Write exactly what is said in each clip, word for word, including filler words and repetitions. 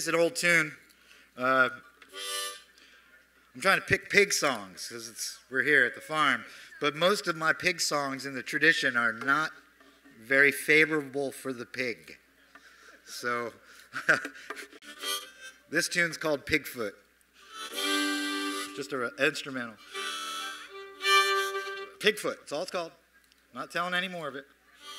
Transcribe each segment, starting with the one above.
this is an old tune. Uh, I'm trying to pick pig songs because it's we're here at the farm. But most of my pig songs in the tradition are not very favorable for the pig. So this tune's called Pigfoot. Just an instrumental. Pigfoot, that's all it's called. I'm not telling any more of it.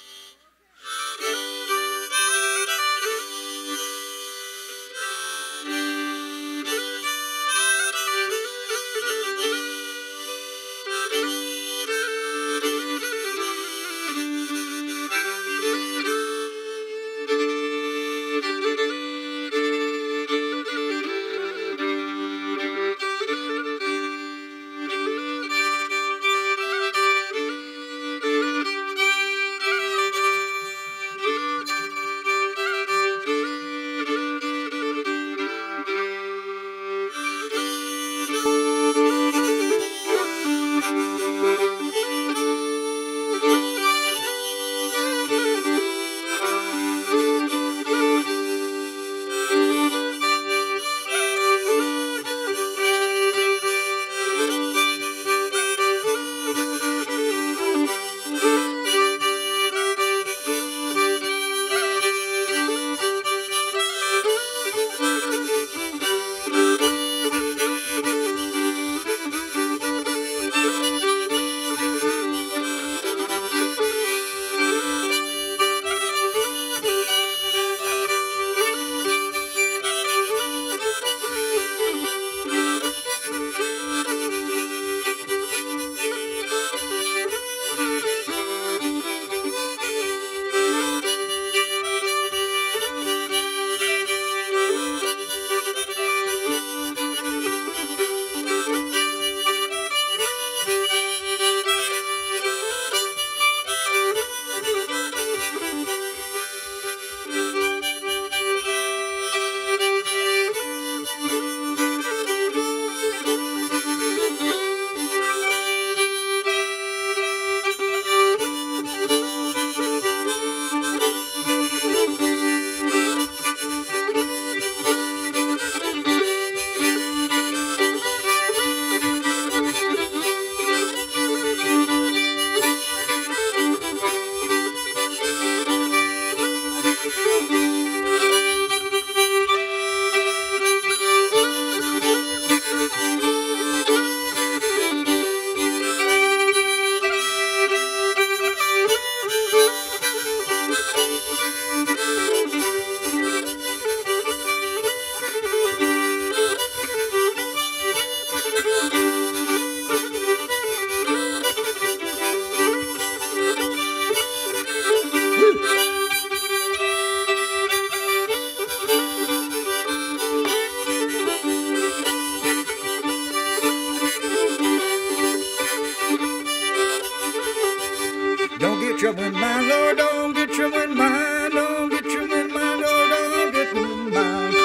Don't get trouble in mind, Lord, don't get trouble in mind, don't get trouble in mind, Lord, don't get trouble in mind.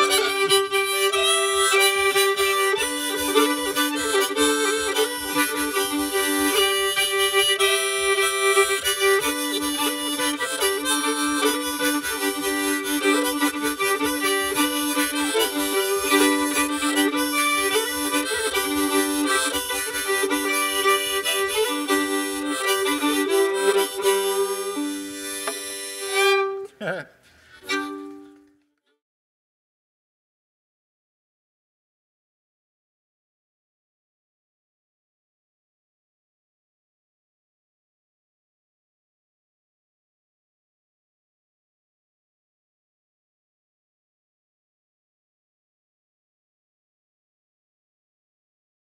Ha ha.